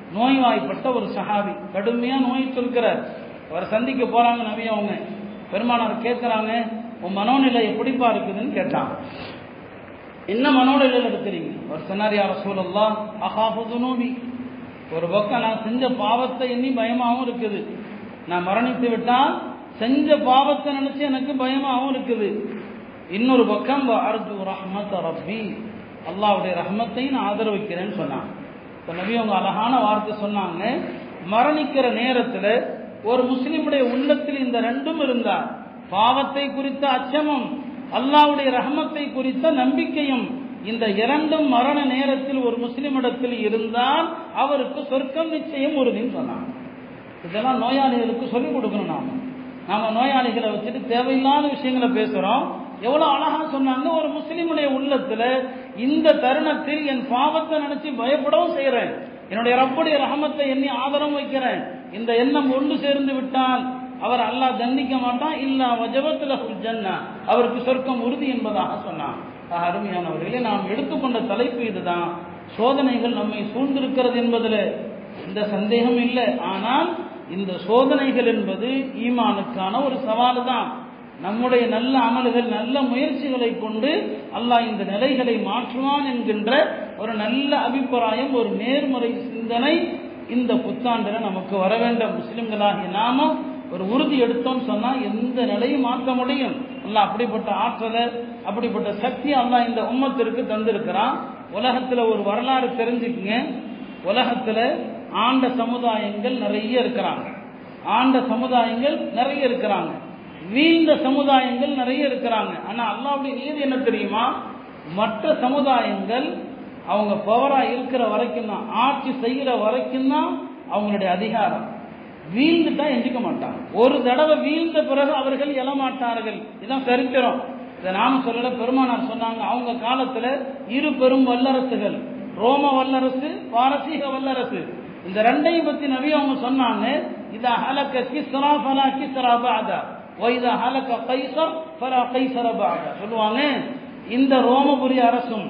நோய்வாய்ப்பட்ட ஒரு சஹாபி, கடுமையா நோயிட்டு இருக்கிறார். அவர் சந்திக்க போறாங்க நபி அவங்க. பெருமானார் கேட்கிறாங்க, உன் மனோநிலை எப்படிப்பா இருக்குதுன்னு கேட்டாங்க. என்ன மனோநிலையில் இருக்கிறீங்க? அவர் சொன்னார், யா ரசூலல்லாஹ் அகாஃபு துனூபி, ஒரு பக்கம் நான் செஞ்ச பாவத்தை எண்ணி பயமாகவும் இருக்குது, நான் மரணித்து விட்டால் செஞ்ச பாவத்தை நினைச்சு எனக்கு பயமாகவும் இருக்குது. இன்னொரு பக்கம் அர்ஜு ரஹ்மத் ரப்பி, அல்லாஹ்வுடைய ரஹ்மத்தை நான் ஆதரவிக்கிறேன்னு சொன்னாங்க. இப்போ நபி அவங்க அழகான வார்த்தை சொன்னாங்க, மரணிக்கிற நேரத்தில் ஒரு முஸ்லிமுடைய உள்ளத்தில் இந்த ரெண்டும் இருந்தால், பாவத்தை குறித்த அச்சமும் அல்லாஹ்வுடைய ரஹ்மத்தை குறித்த நம்பிக்கையும், இந்த இரண்டும் மரண நேரத்தில் ஒரு முஸ்லிமிடத்தில் இருந்தால் அவருக்கு சொர்க்கம் நிச்சயம் உறுதின்னு சொன்னாங்க. இதெல்லாம் நோயாளிகளுக்கு சொல்லிக் கொடுக்கணும். நாம நோயாளிகளை வச்சுட்டு தேவையில்லாத விஷயங்களை பேசுறோம். எவ்வளவு அழகா சொன்னாங்க, ஒரு முஸ்லிமுடைய உள்ளத்துல இந்த தருணத்தில் என் பாவத்தை நினைச்சு பயப்படவும் செய்யறேன், என்னுடைய ரப்புடைய ரஹமத்தை எண்ணி ஆதரவு வைக்கிறேன். இந்த எண்ணம் ஒன்று சேர்ந்து விட்டால் அவர் அல்லாஹ் தண்டிக்க மாட்டான், இல்லா வஜபத்துல் ஜன்னா, அவருக்கு சொர்க்கம் உறுதி என்பதாக சொன்னான். அருமையானவர்களே, நாம் எடுத்துக்கொண்ட தலைப்பு இதுதான். சோதனைகள் நம்மை சூழ்ந்திருக்கிறது என்பதில் எந்த சந்தேகம் இல்லை. ஆனால் இந்த சோதனைகள் என்பது ஈமானுக்கான ஒரு சவால் தான். நம்முடைய நல்ல அமல்கள், நல்ல முயற்சிகளை கொண்டு அல்லாஹ் இந்த நிலைகளை மாற்றுவான் என்கின்ற ஒரு நல்ல அபிப்பிராயம், ஒரு நேர்மறை சிந்தனை இந்த புத்தாண்டில் நமக்கு வர வேண்டும். முஸ்லிம்களாகிய நாம ஒரு உறுதி எடுத்தோம்னு சொன்னா எந்த நிலையும் மாற்ற முடியும். அல்லாஹ் அப்படிப்பட்ட ஆற்றலை, அப்படிப்பட்ட சக்தி அல்லாஹ் இந்த உம்மத்திற்கு தந்திருக்கிறான். உலகத்துல ஒரு வரலாறு தெரிஞ்சுக்குங்க. உலகத்துல ஆண்ட சமுதாயங்கள் நிறைய இருக்கிறாங்க, ஆண்ட சமுதாயங்கள் நிறைய இருக்கிறாங்க, வீழ்ந்த சமுதாயங்கள் நிறைய இருக்கிறாங்க. ஆனா அல்லாஹ்வுடைய நியதி என்ன தெரியுமா? மற்ற சமுதாயங்கள் அவங்க பவரா இருக்கிற வரைக்கும் தான், ஆட்சி செய்கிற வரைக்கும் தான் அவங்களுடைய அதிகாரம். வீழ்ந்துட்டா எஞ்சிக்க மாட்டாங்க. ஒரு தடவை வீழ்ந்த பிறகு அவர்கள் எழமாட்டார்கள். இதுதான் சரித்திரம். இதை நாம சொல்லல, பெருமானார் சொன்னாங்க. அவங்க காலத்துல இரு பெரும் வல்லரசுகள், ரோம வல்லரசு, பாரசீக வல்லரசு, இந்த ரெண்டையும் பத்தி நபி அவங்க சொன்னாங்க. இதா ஹலக கிஸ்ரா ஃபலா கிஸ்ரா பஅதா வ இதா ஹலக கைஸர் ஃபலா கைஸர பஅதா. சொல்லுவாங்க, இந்த ரோமபுரி அரசும்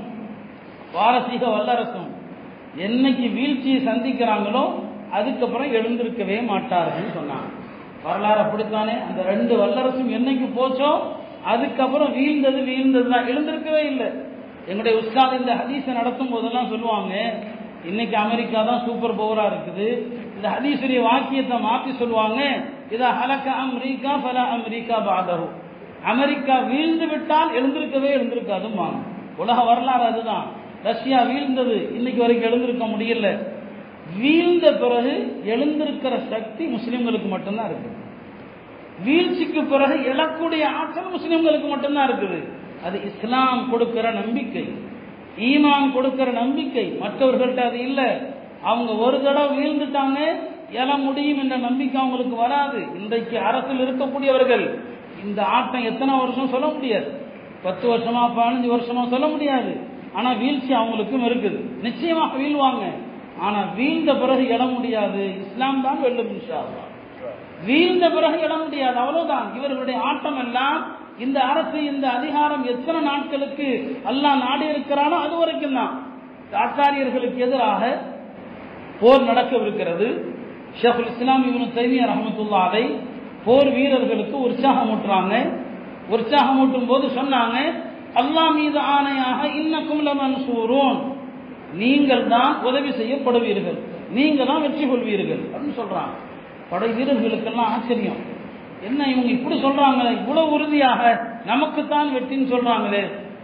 பாரசீக வல்லரசும் என்னைக்கு வீழ்ச்சியை சந்திக்கிறாங்களோ அதுக்கப்புறம் எழுந்திருக்கவே மாட்டார்கள் சொன்னாங்க. வரலாறு அப்படித்தானே. அந்த ரெண்டு வல்லரசும் என்னைக்கு போச்சோ அதுக்கப்புறம் வீழ்ந்தது தான், எழுந்திருக்கவே இல்லை. எங்களுடைய உஸ்தாத் இந்த ஹதீஸை நடத்தும் போதெல்லாம் சொல்லுவாங்க, இன்னைக்கு அமெரிக்கா தான் சூப்பர் பவரா இருக்குது. இந்த ஹதீஸுடைய வாக்கியத்தை மாற்றி சொல்லுவாங்க, இதா ஹலக அமெரிக்கா ஃபலா அமெரிக்கா பாதஹு, அமெரிக்கா வீழ்ந்து விட்டால் எழுந்திருக்காதும். உலக வரலாறு அதுதான். ரஷ்யா வீழ்ந்தது, இன்னைக்கு வரைக்கும் எழுந்திருக்க முடியல. வீழ்ந்த பிறகு எழுந்திருக்கிற சக்தி முஸ்லிம்களுக்கு மட்டும்தான் இருக்குது. வீழ்ச்சிக்கு பிறகு எழக்கூடிய ஆற்றல் முஸ்லிம்களுக்கு மட்டும்தான் இருக்குது. அது இஸ்லாம் கொடுக்கிற நம்பிக்கை, ஈமான் கொடுக்கிற நம்பிக்கை. மற்றவர்கள்ட்ட அது இல்லை. அவங்க ஒரு தடவை வீழ்ந்துட்டாங்க, எழ முடியும் என்ற நம்பிக்கை அவங்களுக்கு வராது. இன்றைக்கு அரசில் இருக்கக்கூடியவர்கள் இந்த ஆட்டம் எத்தனை வருஷம் சொல்ல முடியாது, 10 வருஷமா 15 வருஷமா சொல்ல முடியாது. ஆனா வீழ்ச்சி அவங்களுக்கும் இருக்குது. நிச்சயமாக வீழ்வாங்க. ஆனா வீழ்ந்த பிறகு எழ முடியாது. இஸ்லாம் தான் வெல்லும் இன்ஷா அல்லாஹ். வீழ்ந்த பிறகு எழ முடியாது, அவ்வளவுதான். இவர்களுடைய ஆட்டம் எல்லாம் இந்த அரசு, இந்த அதிகாரம் எத்தனை நாட்களுக்கு அல்லாஹ் நாடி இருக்கிறானோ அது வரைக்கும் தான். ஆச்சாரியர்களுக்கு எதிராக போர் நடக்கவிருக்கிறது. ஷேகுல் இஸ்லாம் இப்னு தைமிய்யா ரஹ்மத்துல்லாஹி அலைஹி போர் வீரர்களுக்கு உற்சாகமூட்டுறாங்க. உற்சாகமூட்டும் போது சொன்னாங்க, அல்லாஹ் மீது ஆணையாக இன்னக்கும் லமன்சூரூன், நீங்கள் தான் உதவி செய்யப்படுவீர்கள், நீங்க தான் வெற்றி கொள்வீர்கள் அப்படின்னு சொல்றாங்க. படை வீரர்களுக்கெல்லாம் ஆச்சரியம், என்ன இவங்க இப்படி சொல்றாங்களே, இவ்வளவு உறுதியாக நமக்குத்தான் வெற்றின்னு சொல்றாங்களே,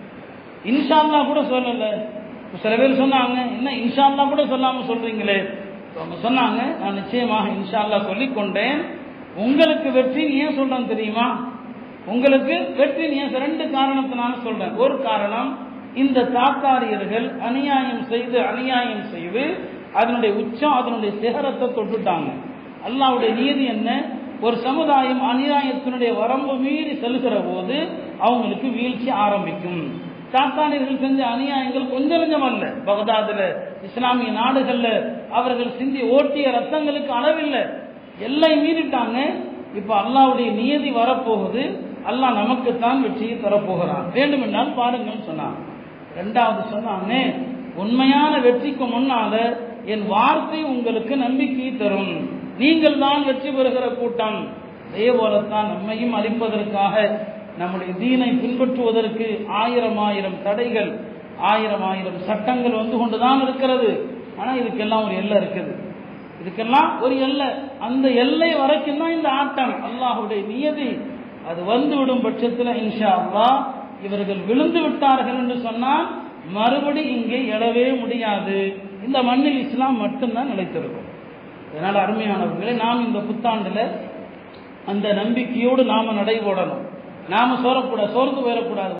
இன்ஷா அல்லாஹ் கூட சொல்லல. சில பேர் சொன்னாங்க, என்ன இன்ஷா அல்லாஹ் கூட சொல்லாம சொல்றீங்களே. அவங்க சொன்னாங்க, நான் நிச்சயமாக இன்ஷா அல்லாஹ் சொல்லிக் கொண்டேன். உங்களுக்கு வெற்றி ஏன் சொல்றேன் தெரியுமா? உங்களுக்கு வெற்றி ஏன் 2 காரணத்தினால சொல்றேன். ஒரு காரணம், இந்த தாத்தாரியர்கள் அநியாயம் செய்து அதனுடைய உச்சம், அதனுடைய சிகரத்தை தொட்டுட்டாங்க. அல்லாஹ்வுடைய நீதி என்ன? ஒரு சமுதாயம் அநியாயத்தினுடைய வரம்பு மீறி செல்கிற போது அவங்களுக்கு வீழ்ச்சி ஆரம்பிக்கும். தாத்தாரியர்கள் செஞ்ச அநியாயங்கள் கொஞ்சம் கொஞ்சம் அல்ல. பகதாதுல, இஸ்லாமிய நாடுகள்ல அவர்கள் சிந்தி ஓட்டிய ரத்தங்களுக்கு அளவில்லை, எல்லை மீறிட்டாங்க. இப்ப அல்லாஹ்வுடைய நியதி வரப்போகுது, அல்லாஹ் நமக்குத்தான் வெற்றியை தரப்போகிறான், வேண்டுமென்றால் பாருங்கள் சொன்னாங்க. 2வது சொன்னாங்க, உண்மையான வெற்றிக்கு முன்னால என் வார்த்தை உங்களுக்கு நம்பிக்கை தரும், நீங்கள் தான் வெற்றி பெறுகிற கூட்டம். அதே போலத்தான் நம்மையும் அழிப்பதற்காக நம்முடைய தீனை பின்பற்றுவதற்கு ஆயிரம் தடைகள், ஆயிரம் சட்டங்கள் வந்து கொண்டுதான் இருக்கிறது. ஆனால் இதுக்கெல்லாம் ஒரு எல்லை இருக்குது, இதுக்கெல்லாம் ஒரு எல்லை. அந்த எல்லை வரைக்கும் தான் இந்த ஆட்டம். அல்லாஹ்வுடைய நியதி அது வந்துவிடும் பட்சத்தில் இன்ஷா அல்லாஹ் இவர்கள் விழுந்து விட்டார்கள் என்று சொன்னால் மறுபடி இங்கே எழவே முடியாது. இந்த மண்ணில் இஸ்லாம் மட்டும்தான் நிலைத்திருக்கும். அதனால் அருமையானவர்களே, நாம் இந்த புத்தாண்டில் அந்த நம்பிக்கையோடு நாம நடைபோடணும். நாம சோர்ந்து போயிடக்கூடாது.